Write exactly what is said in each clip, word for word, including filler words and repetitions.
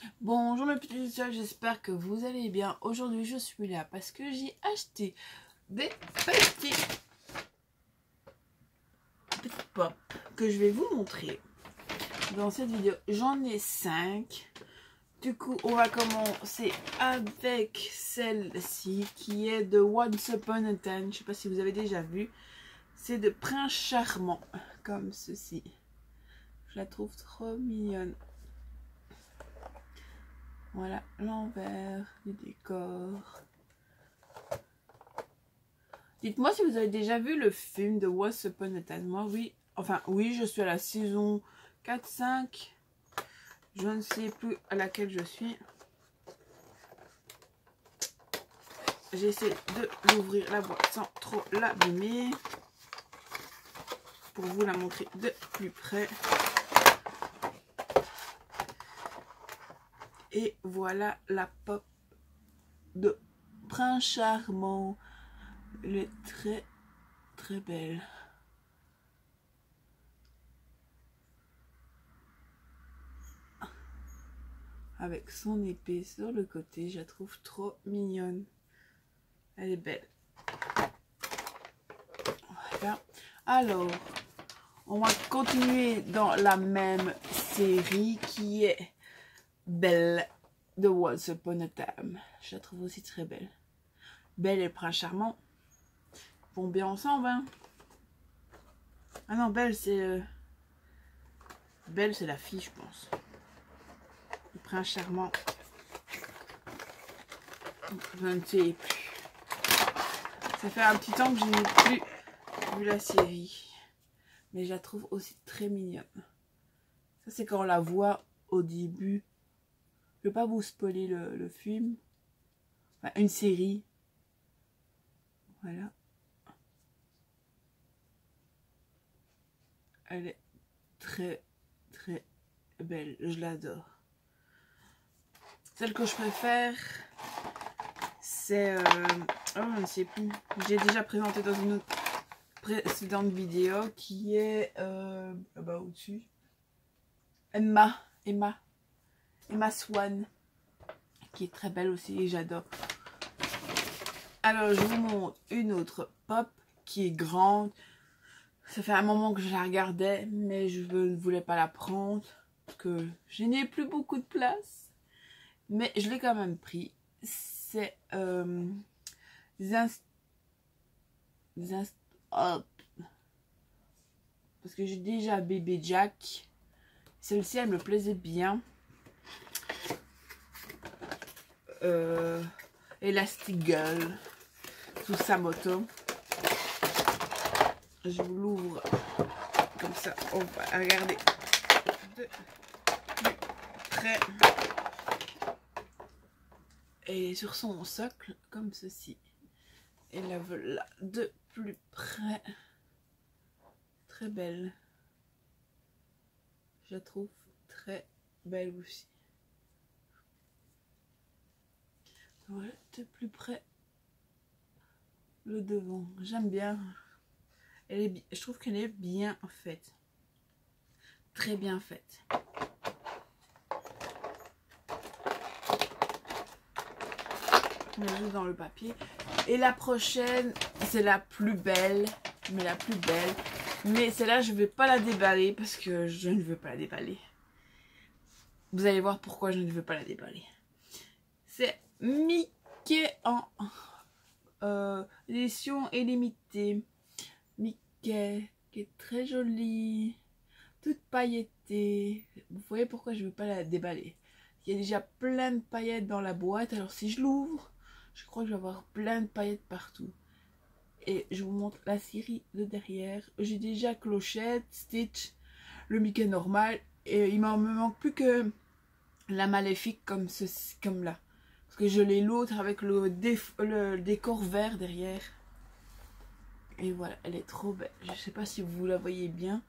Bonjour mes petits étoiles, j'espère que vous allez bien. Aujourd'hui je suis là parce que j'ai acheté des petits, petits pop que je vais vous montrer dans cette vidéo. J'en ai cinq. Du coup on va commencer avec celle-ci qui est de Once Upon a Time. Je sais pas si vous avez déjà vu. C'est de Prince Charmant comme ceci. Je la trouve trop mignonne. Voilà l'envers du décor. Dites-moi si vous avez déjà vu le film de Once Upon a Time. Moi, oui. Enfin, oui, je suis à la saison quatre cinq. Je ne sais plus à laquelle je suis. J'essaie de l'ouvrir la boîte sans trop l'abîmer. Pour vous la montrer de plus près. Et voilà la pop de Prince Charmant. Elle est très très belle. Avec son épée sur le côté, je la trouve trop mignonne. Elle est belle. Voilà. Alors, on va continuer dans la même série qui est Belle de Once Upon a Time. Je la trouve aussi très belle. Belle et le Prince Charmant vont bien ensemble, hein. Ah non, Belle c'est... Euh... Belle c'est la fille, je pense. Le Prince Charmant, je ne sais plus. Ça fait un petit temps que je n'ai plus vu la série. Mais je la trouve aussi très mignonne. Ça c'est quand on la voit au début. Je ne vais pas vous spoiler le, le film. Enfin, une série. Voilà. Elle est très très belle. Je l'adore. Celle que je préfère, c'est... Euh... Oh, je ne sais plus. J'ai déjà présenté dans une autre précédente vidéo qui est... Euh... Là-bas au-dessus. Emma. Emma. Emma Swan. Qui est très belle aussi et j'adore. Alors, je vous montre une autre pop qui est grande. Ça fait un moment que je la regardais, mais je ne voulais pas la prendre. Parce que je n'ai plus beaucoup de place. Mais je l'ai quand même pris. C'est... Euh, Inst... Inst... Oh. Parce que j'ai déjà Bébé Jack. Celle-ci, elle me plaisait bien. Euh, Elastic Girl. Sous sa moto. Je vous l'ouvre comme ça. On va regarder de plus près. Et sur son socle, comme ceci. Et la voilà de plus près. Très belle. Je la trouve très belle aussi. Voilà, de plus près. Le devant. J'aime bien. Elle est, je trouve qu'elle est bien faite. Très bien faite. On la joue dans le papier. Et la prochaine, c'est la plus belle. Mais la plus belle. Mais celle-là, je ne vais pas la déballer parce que je ne veux pas la déballer. Vous allez voir pourquoi je ne veux pas la déballer. C'est Mickey en euh, édition illimitée. Mickey, qui est très jolie. Toute paillettée. Vous voyez pourquoi je ne veux pas la déballer. Il y a déjà plein de paillettes dans la boîte. Alors si je l'ouvre, je crois que je vais avoir plein de paillettes partout. Et je vous montre la série de derrière. J'ai déjà Clochette, Stitch, le Mickey normal. Et il m'en me manque plus que la Maléfique comme, ceci, comme là. Parce que je l'ai l'autre avec le, le décor vert derrière. Et voilà, elle est trop belle. Je sais pas si vous la voyez bien.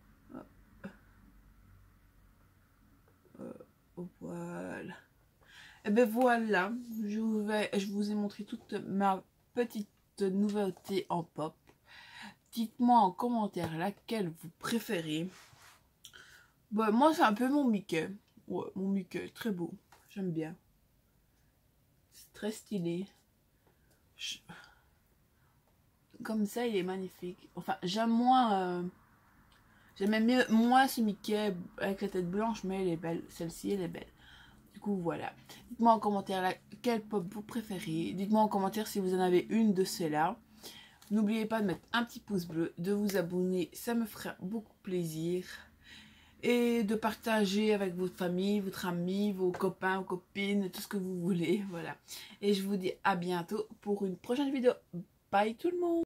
Euh, voilà. Et ben voilà, je vous, vais, je vous ai montré toute ma petite nouveauté en pop. Dites-moi en commentaire laquelle vous préférez. Bah, moi c'est un peu mon Mickey. Ouais, mon Mickey, très beau. J'aime bien. C'est très stylé. Je... Comme ça, il est magnifique. Enfin, j'aime moins... Euh... J'aimais mieux moins ce Mickey avec la tête blanche, mais elle est belle. Celle-ci, elle est belle. Du coup, voilà. Dites-moi en commentaire laquelle pop vous préférez. Dites-moi en commentaire si vous en avez une de celles-là. N'oubliez pas de mettre un petit pouce bleu, de vous abonner, ça me fera beaucoup plaisir. Et de partager avec votre famille, votre ami, vos copains, vos copines, tout ce que vous voulez. Voilà. Et je vous dis à bientôt pour une prochaine vidéo. Bye tout le monde!